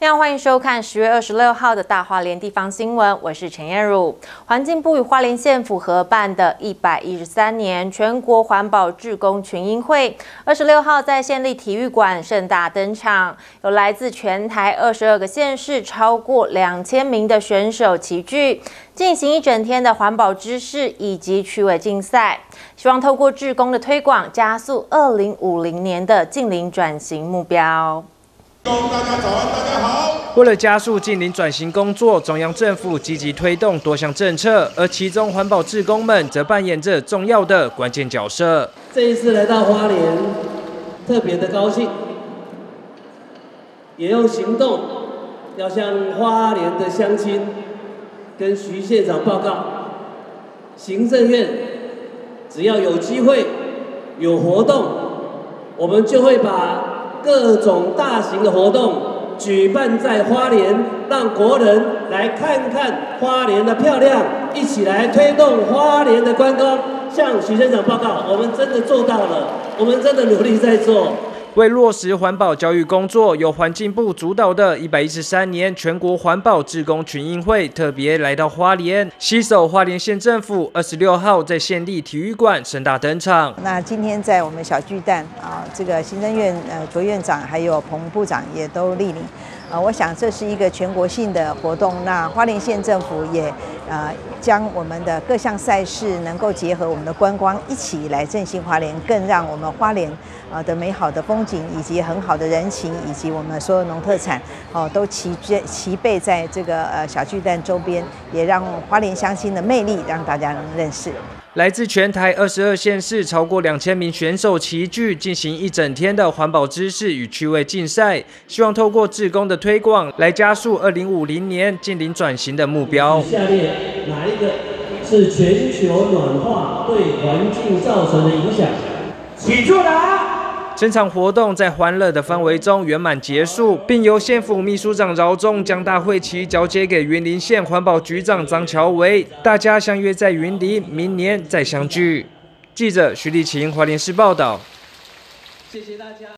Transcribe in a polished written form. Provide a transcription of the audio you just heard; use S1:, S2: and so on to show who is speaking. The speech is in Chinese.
S1: 大家好，欢迎收看10月26号的大花莲地方新闻，我是陈燕茹。环境部与花莲县府合办的113年全国环保志工群英会，26号在县立体育馆盛大登场，有来自全台22个县市超过2000名的选手齐聚，进行一整天的环保知识以及趣味竞赛，希望透过志工的推广，加速2050年的净零转型目标。
S2: 大家早安，大家好。
S3: 为了加速净零转型工作，中央政府积极推动多项政策，而其中环保志工们则扮演着重要的关键角色。
S4: 这一次来到花莲，特别的高兴，也用行动要向花莲的乡亲跟徐县长报告，行政院只要有机会、有活动，我们就会把 各种大型的活动举办在花莲，让国人来看看花莲的漂亮，一起来推动花莲的观光。向徐县长报告，我们真的做到了，我们真的努力在做。
S3: 为落实环保教育工作，由环境部主导的113年全国环保志工群英会特别来到花莲，携手花莲县政府26号在县立体育馆盛大登场。
S5: 那今天在我们小巨蛋这个行政院卓院长还有彭部长也都莅临。 我想这是一个全国性的活动，那花莲县政府也将我们的各项赛事能够结合我们的观光，一起来振兴花莲，更让我们花莲的美好的风景以及很好的人情，以及我们所有农特产都齐备在这个小巨蛋周边，也让花莲乡亲的魅力让大家能认识。
S3: 来自全台22县市超过2000名选手齐聚，进行一整天的环保知识与趣味竞赛，希望透过志工的推广，来加速2050年净零转型的目标。
S4: 下列哪一个是全球暖化对环境造成的影响？请作答。
S3: 整场活动在欢乐的氛围中圆满结束，并由县府秘书长饶忠将大会旗交接给云林县环保局长张乔维，大家相约在云林，明年再相聚。记者徐立琴，花莲市报道。
S4: 谢谢大家。